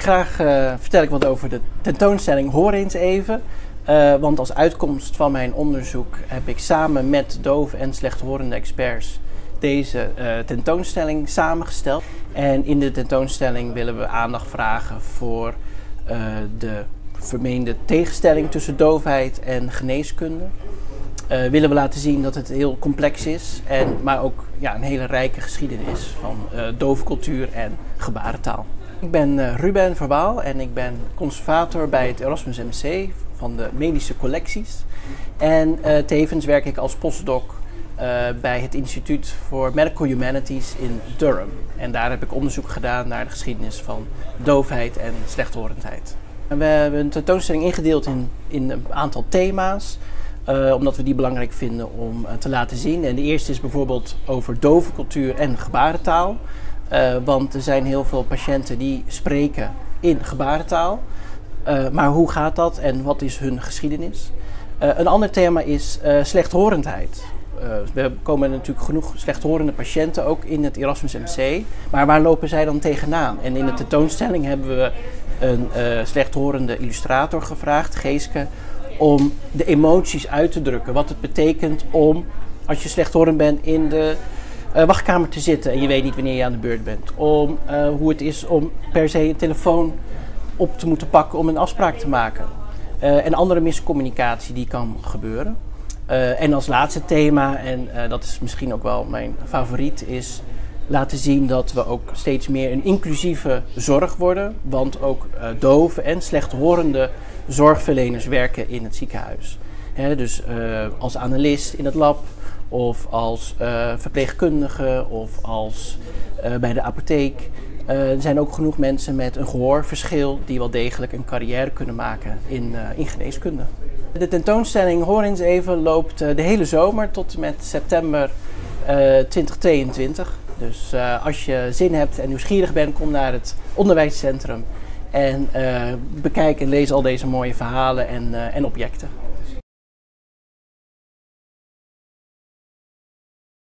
Graag vertel ik wat over de tentoonstelling Hoor eens even. Want als uitkomst van mijn onderzoek heb ik samen met dove en slechthorende experts deze tentoonstelling samengesteld. En in de tentoonstelling willen we aandacht vragen voor de vermeende tegenstelling tussen doofheid en geneeskunde. Willen we laten zien dat het heel complex is, maar ook een hele rijke geschiedenis van dove cultuur en gebarentaal. Ik ben Ruben Verwaal en ik ben conservator bij het Erasmus MC van de medische collecties. En tevens werk ik als postdoc bij het Instituut voor Medical Humanities in Durham. En daar heb ik onderzoek gedaan naar de geschiedenis van doofheid en slechthorendheid. En we hebben een tentoonstelling ingedeeld in een aantal thema's. Omdat we die belangrijk vinden om te laten zien. En de eerste is bijvoorbeeld over dove cultuur en gebarentaal. Want er zijn heel veel patiënten die spreken in gebarentaal. Maar hoe gaat dat en wat is hun geschiedenis? Een ander thema is slechthorendheid. We komen natuurlijk genoeg slechthorende patiënten ook in het Erasmus MC. Maar waar lopen zij dan tegenaan? En in de tentoonstelling hebben we een slechthorende illustrator gevraagd, Geeske, om de emoties uit te drukken. Wat het betekent om, als je slechthorend bent, in de wachtkamer te zitten en je weet niet wanneer je aan de beurt bent. Om hoe het is om per se een telefoon op te moeten pakken om een afspraak te maken. En andere miscommunicatie die kan gebeuren. En als laatste thema, en dat is misschien ook wel mijn favoriet, is laten zien dat we ook steeds meer een inclusieve zorg worden. Want ook dove en slechthorende zorgverleners werken in het ziekenhuis. Dus als analist in het lab, of als verpleegkundige, of als bij de apotheek. Er zijn ook genoeg mensen met een gehoorverschil die wel degelijk een carrière kunnen maken in geneeskunde. De tentoonstelling Hoor eens even loopt de hele zomer tot en met september 2022. Dus als je zin hebt en nieuwsgierig bent, kom naar het onderwijscentrum en bekijk en lees al deze mooie verhalen en objecten.